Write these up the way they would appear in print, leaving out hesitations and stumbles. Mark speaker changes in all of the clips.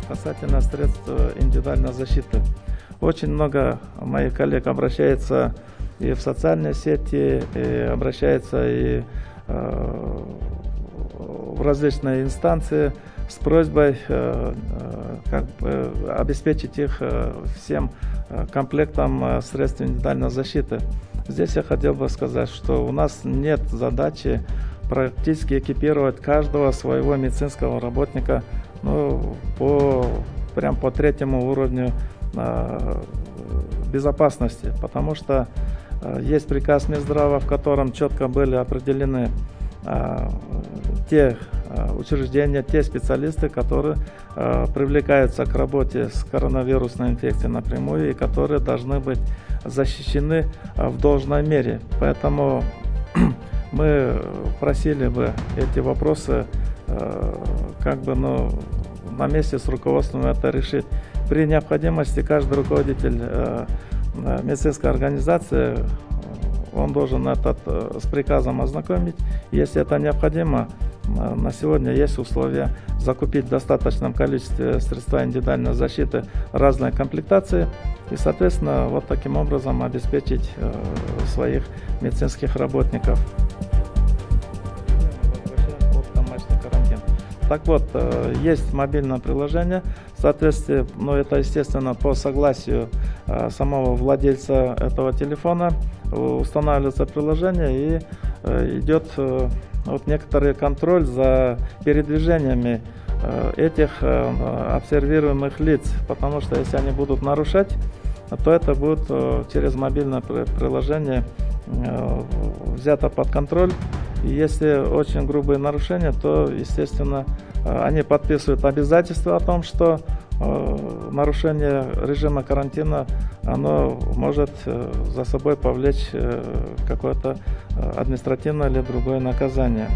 Speaker 1: касательно средств индивидуальной защиты. Очень много моих коллег обращается и в социальные сети, и обращается и в различные инстанции с просьбой обеспечить их всем комплектом средств индивидуальной защиты. Здесь я хотел бы сказать, что у нас нет задачи практически экипировать каждого своего медицинского работника прям по третьему уровню безопасности, потому что есть приказ Минздрава, в котором четко были определены те учреждения, те специалисты, которые привлекаются к работе с коронавирусной инфекцией напрямую и которые должны быть защищены в должной мере. Поэтому мы просили бы эти вопросы на месте с руководством это решить. При необходимости каждый руководитель медицинской организации, он должен с приказом ознакомить. Если это необходимо, на сегодня есть условия закупить в достаточном количестве средства индивидуальной защиты разной комплектации и, соответственно, вот таким образом обеспечить своих медицинских работников. Так вот, есть мобильное приложение, в соответствии, это естественно по согласию самого владельца этого телефона устанавливается приложение и идет некоторый контроль за передвижениями этих обсервируемых лиц, потому что если они будут нарушать, то это будет через мобильное приложение взято под контроль. И если очень грубые нарушения, то, естественно, они подписывают обязательства о том, что нарушение режима карантина, оно может за собой повлечь какое-то административное или другое наказание.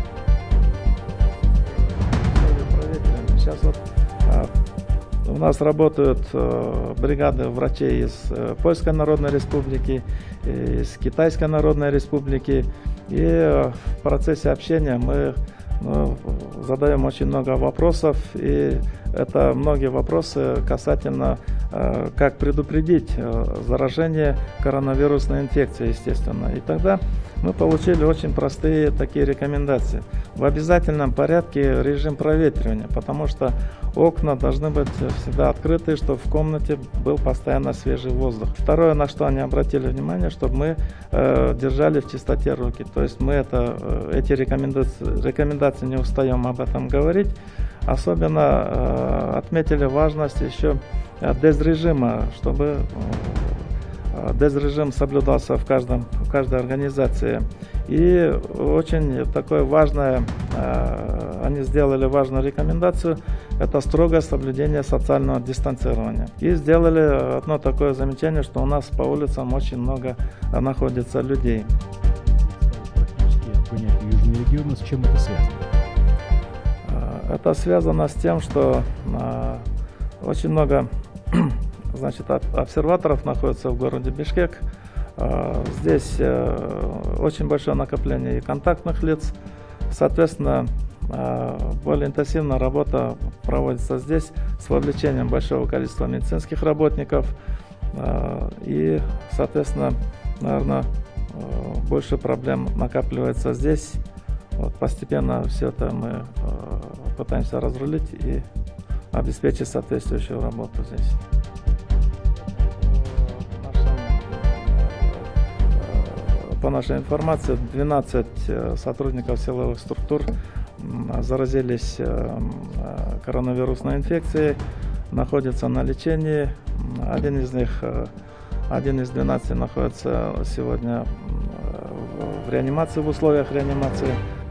Speaker 1: Сейчас у нас работают бригады врачей из Польской Народной Республики, из Китайской Народной Республики. И в процессе общения мы задаем очень много вопросов, и это многие вопросы касательно, как предупредить заражение коронавирусной инфекцией, естественно. И тогда мы получили очень простые такие рекомендации. В обязательном порядке режим проветривания, потому что окна должны быть всегда открыты, чтобы в комнате был постоянно свежий воздух. Второе, на что они обратили внимание, чтобы мы держали в чистоте руки. То есть мы эти рекомендации не устаем об этом говорить. Особенно отметили важность еще дезрежима, чтобы дезрежим соблюдался в каждой организации. И очень такое важное, они сделали важную рекомендацию, это строгое соблюдение социального дистанцирования. И сделали одно такое замечание, что у нас по улицам очень много находится людей.
Speaker 2: Понятие Южного региона, с чем это связано?
Speaker 1: Это связано с тем, что очень много обсерваторов находится в городе Бишкек. Здесь очень большое накопление и контактных лиц. Соответственно, более интенсивная работа проводится здесь с вовлечением большого количества медицинских работников. И, соответственно, наверное, больше проблем накапливается здесь. Постепенно все это мы пытаемся разрулить и обеспечить соответствующую работу здесь. По нашей информации, 12 сотрудников силовых структур заразились коронавирусной инфекцией, находятся на лечении. Один из 12 находится сегодня в реанимации, в условиях реанимации.